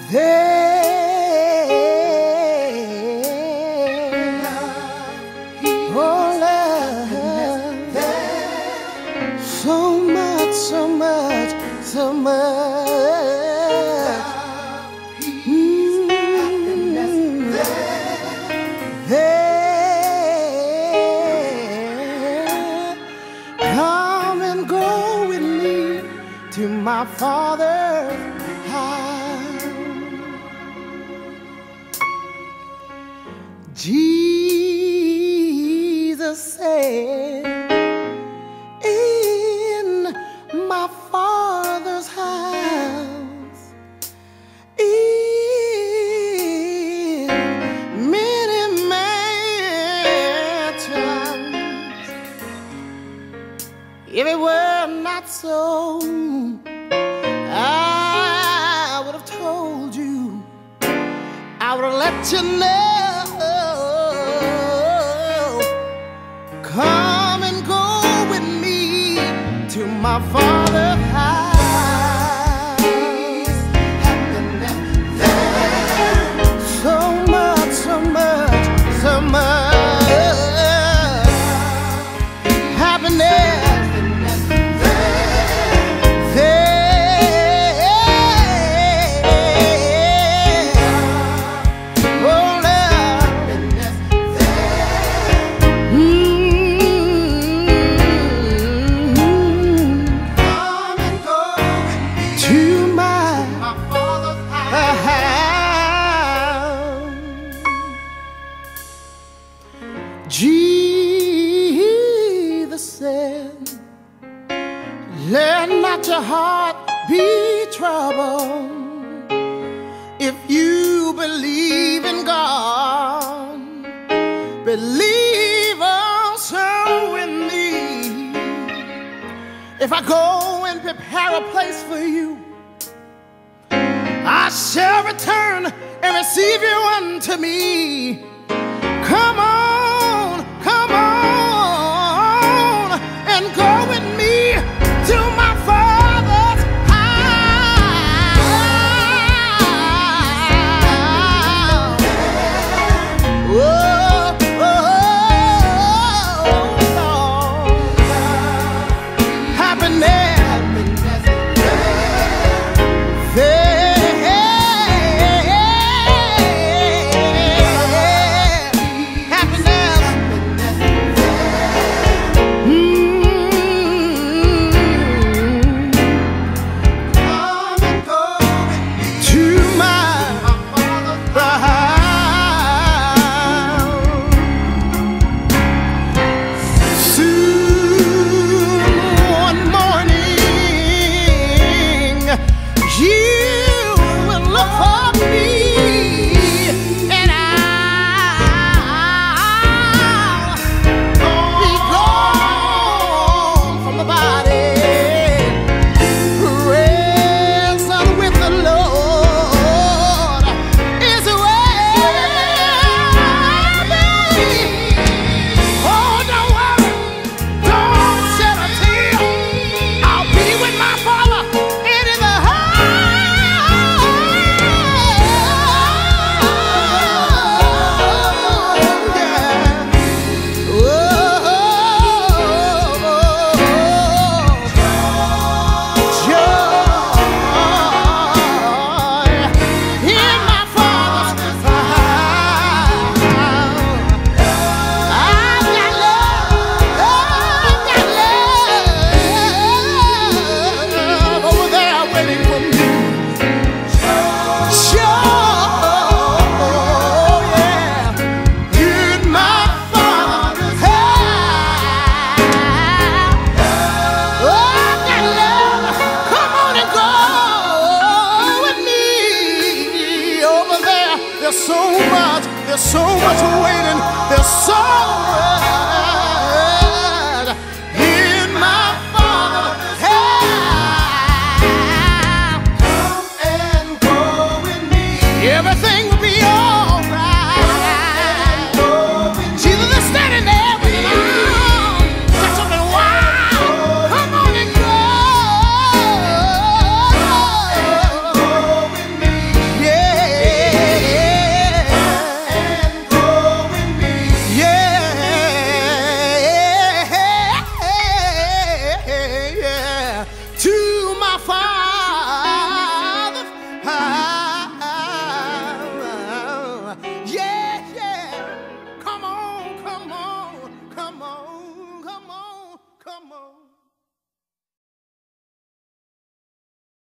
So much, so much, so much. Come and go with me to my Father's house. Jesus said, in my Father's house is many mansions. If it were not so, I would have told you, I would have let you know. Come and go with me to my Father's house. Happiness there. So much, so much, so much. Happiness. Jesus said, let not your heart be troubled. If you believe in God, believe also in me. If I go and prepare a place for you, I shall return and receive you unto me. Come on, come on, and go with me to my Father's house. Oh, Lord. Happiness. There's so much waiting. There's so much in my Father's house. Come and go with me. Everything.